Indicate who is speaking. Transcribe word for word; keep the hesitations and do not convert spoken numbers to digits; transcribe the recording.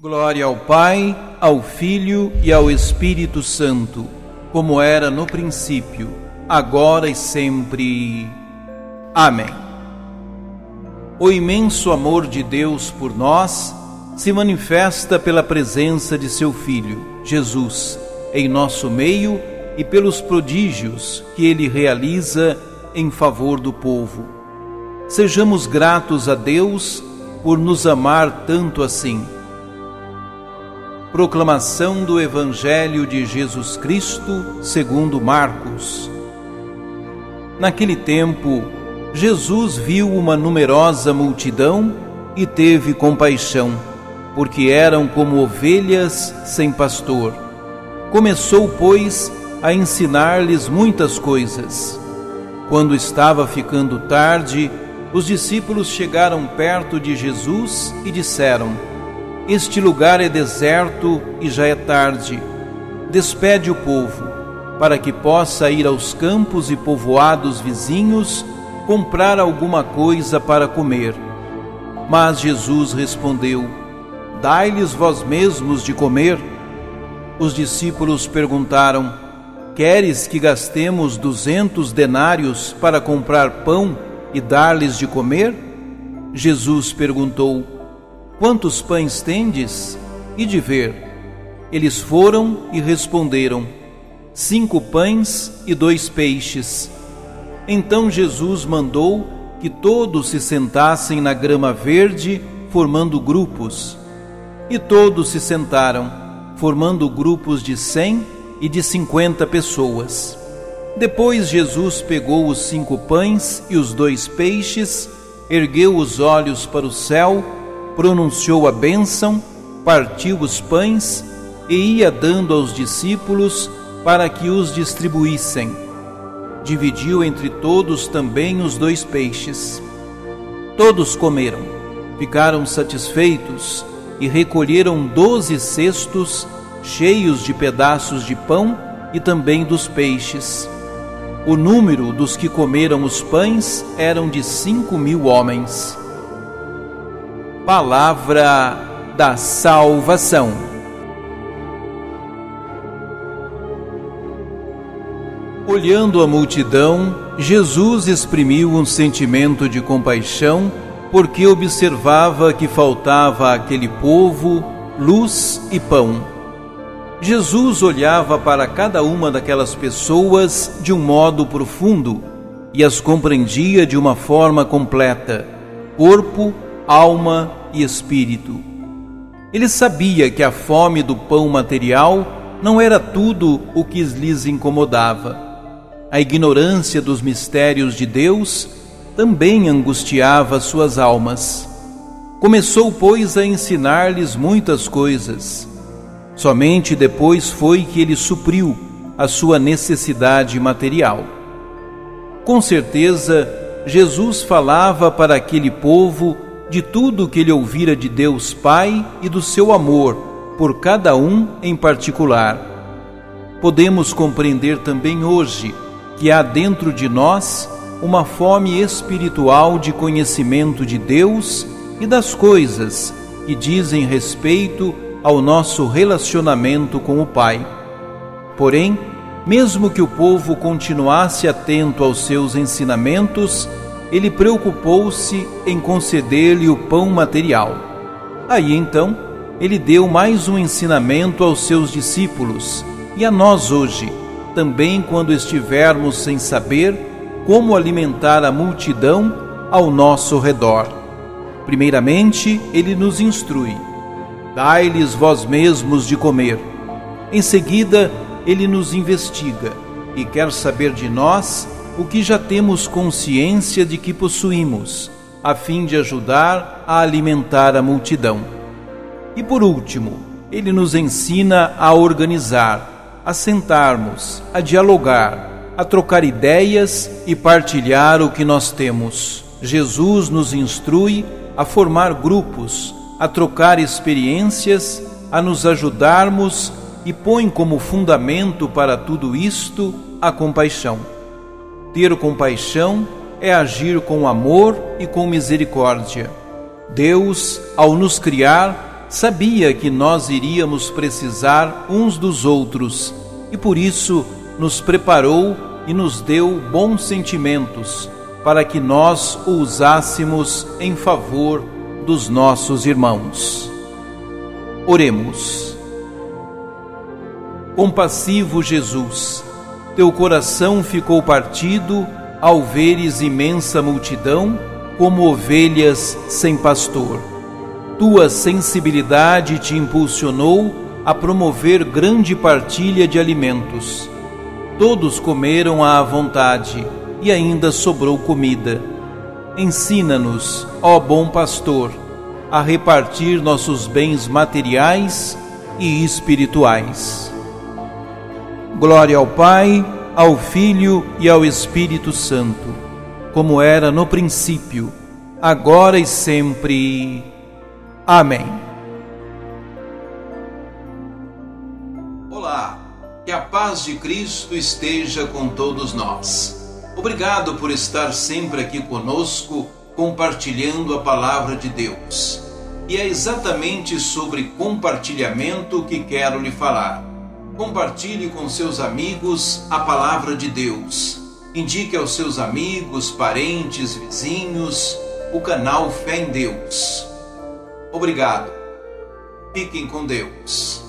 Speaker 1: Glória ao Pai, ao Filho e ao Espírito Santo, como era no princípio, agora e sempre. Amém. O imenso amor de Deus por nós se manifesta pela presença de seu Filho, Jesus, em nosso meio e pelos prodígios que ele realiza em favor do povo. Sejamos gratos a Deus por nos amar tanto assim. Proclamação do Evangelho de Jesus Cristo segundo Marcos. Naquele tempo, Jesus viu uma numerosa multidão e teve compaixão, porque eram como ovelhas sem pastor. Começou, pois, a ensinar-lhes muitas coisas. Quando estava ficando tarde, os discípulos chegaram perto de Jesus e disseram: Este lugar é deserto e já é tarde. Despede o povo, para que possa ir aos campos e povoados vizinhos comprar alguma coisa para comer. Mas Jesus respondeu: Dai-lhes vós mesmos de comer. Os discípulos perguntaram: Queres que gastemos duzentos denários para comprar pão e dar-lhes de comer? Jesus perguntou: Quantos pães tendes? E de ver. Eles foram e responderam: Cinco pães e dois peixes. Então Jesus mandou que todos se sentassem na grama verde, formando grupos. E todos se sentaram, formando grupos de cem e de cinquenta pessoas. Depois Jesus pegou os cinco pães e os dois peixes, ergueu os olhos para o céu, pronunciou a bênção, partiu os pães e ia dando aos discípulos para que os distribuíssem. Dividiu entre todos também os dois peixes. Todos comeram, ficaram satisfeitos e recolheram doze cestos cheios de pedaços de pão e também dos peixes. O número dos que comeram os pães eram de cinco mil homens. Palavra da salvação. Olhando a multidão, Jesus exprimiu um sentimento de compaixão, porque observava que faltava àquele povo luz e pão. Jesus olhava para cada uma daquelas pessoas de um modo profundo e as compreendia de uma forma completa: corpo, alma e espírito. Ele sabia que a fome do pão material não era tudo o que lhes incomodava. A ignorância dos mistérios de Deus também angustiava suas almas. Começou, pois, a ensinar-lhes muitas coisas. Somente depois foi que ele supriu a sua necessidade material. Com certeza, Jesus falava para aquele povo de tudo o que ele ouvira de Deus Pai e do seu amor por cada um em particular. Podemos compreender também hoje que há dentro de nós uma fome espiritual de conhecimento de Deus e das coisas que dizem respeito ao nosso relacionamento com o Pai. Porém, mesmo que o povo continuasse atento aos seus ensinamentos, ele preocupou-se em conceder-lhe o pão material. Aí então, ele deu mais um ensinamento aos seus discípulos e a nós hoje, também quando estivermos sem saber como alimentar a multidão ao nosso redor. Primeiramente, ele nos instrui: Dai-lhes vós mesmos de comer. Em seguida, ele nos investiga e quer saber de nós o que já temos consciência de que possuímos, a fim de ajudar a alimentar a multidão. E por último, ele nos ensina a organizar, a sentarmos, a dialogar, a trocar ideias e partilhar o que nós temos. Jesus nos instrui a formar grupos, a trocar experiências, a nos ajudarmos e põe como fundamento para tudo isto a compaixão. Ter compaixão é agir com amor e com misericórdia. Deus, ao nos criar, sabia que nós iríamos precisar uns dos outros e por isso nos preparou e nos deu bons sentimentos para que nós o usássemos em favor dos nossos irmãos. Oremos. Compassivo Jesus, teu coração ficou partido ao veres imensa multidão como ovelhas sem pastor. Tua sensibilidade te impulsionou a promover grande partilha de alimentos. Todos comeram à vontade e ainda sobrou comida. Ensina-nos, ó bom pastor, a repartir nossos bens materiais e espirituais. Glória ao Pai, ao Filho e ao Espírito Santo, como era no princípio, agora e sempre. Amém. Olá, que a paz de Cristo esteja com todos nós. Obrigado por estar sempre aqui conosco, compartilhando a palavra de Deus. E é exatamente sobre compartilhamento que quero lhe falar. Compartilhe com seus amigos a palavra de Deus. Indique aos seus amigos, parentes, vizinhos, o canal Fé em Deus. Obrigado. Fiquem com Deus.